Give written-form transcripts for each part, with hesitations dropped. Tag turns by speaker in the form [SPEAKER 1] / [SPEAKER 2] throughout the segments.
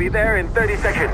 [SPEAKER 1] there in 30 seconds.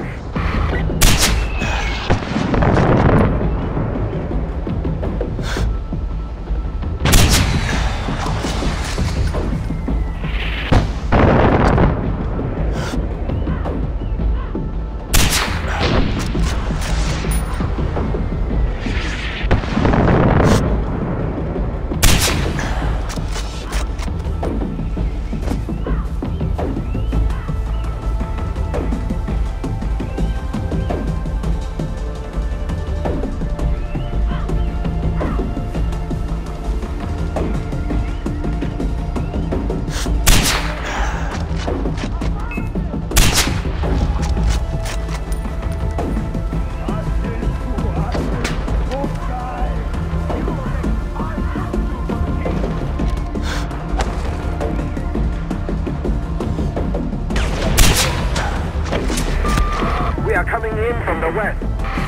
[SPEAKER 1] We are coming in from the west.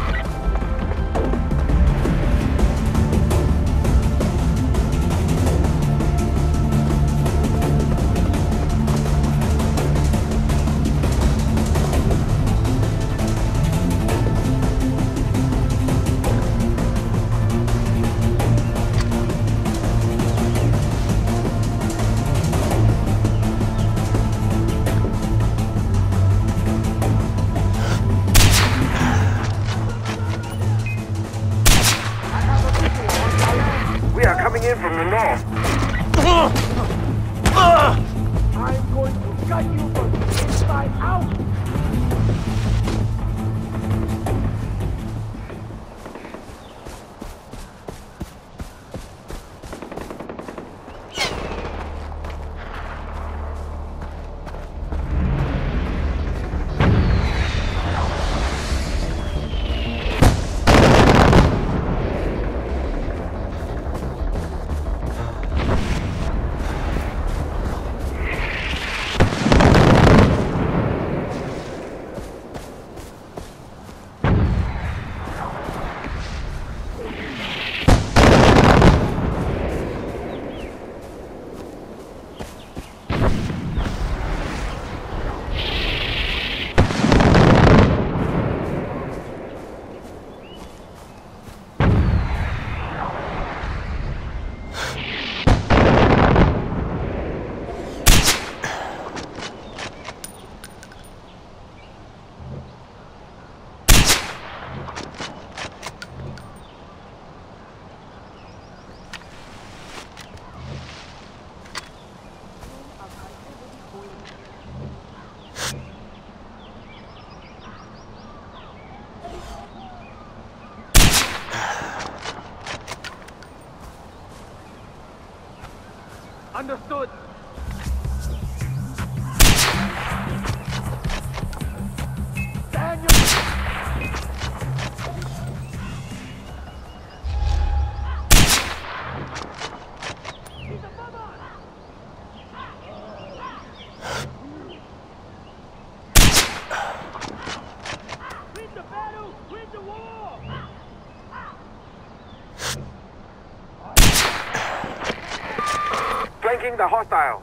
[SPEAKER 1] We are coming in from the north.
[SPEAKER 2] I'm going to gut you from the inside out! Understood. Daniel! He's above us! Win the battle! Win the war!
[SPEAKER 1] Flanking the hostile.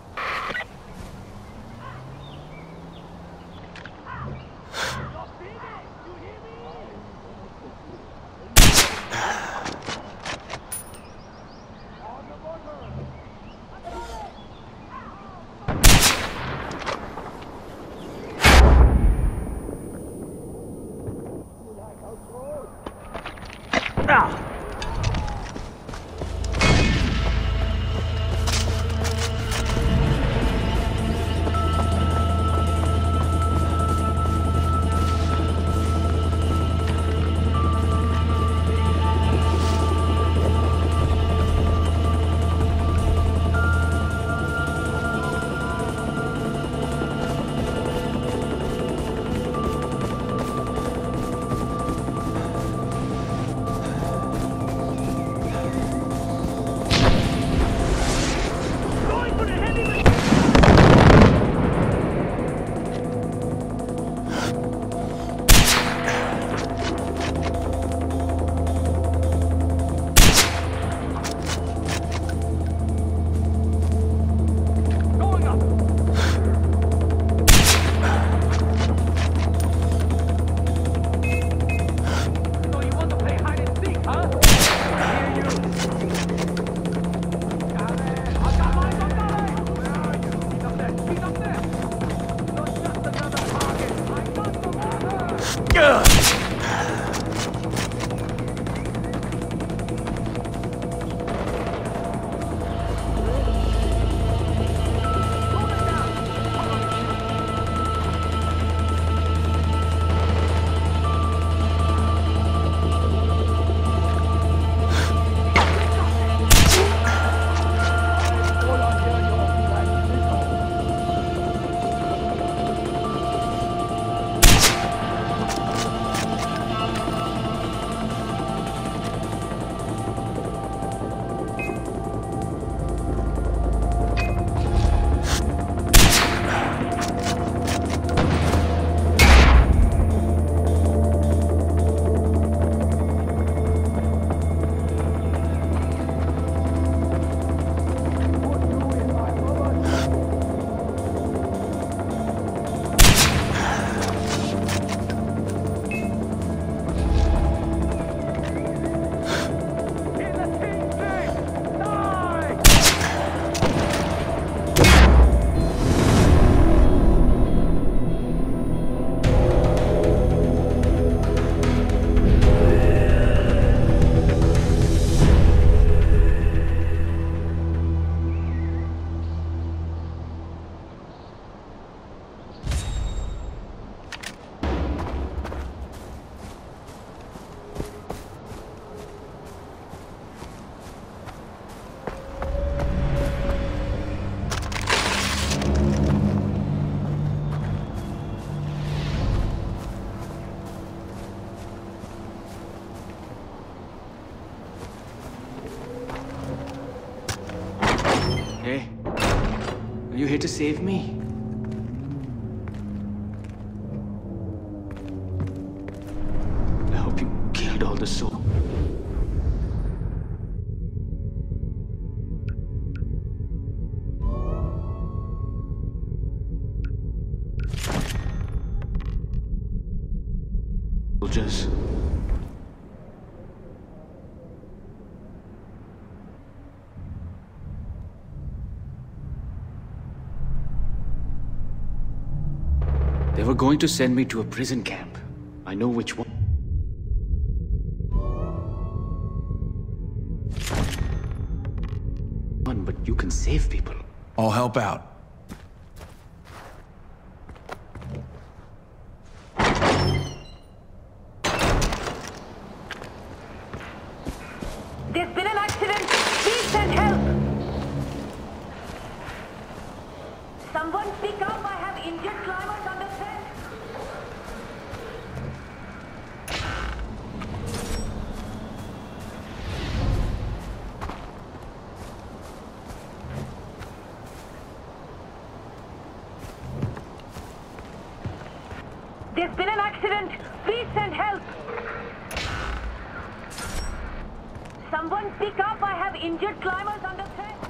[SPEAKER 3] Hey, are you here to save me? I hope you killed all the souls. Soldiers. They were going to send me to a prison camp. I know which one. But you can save people.
[SPEAKER 4] I'll help out.
[SPEAKER 5] There's been an accident. Please send help. Someone speak up. I have injured climbers on the threat. There's been an accident. Please send help. Someone speak up. I have injured climbers on the threat.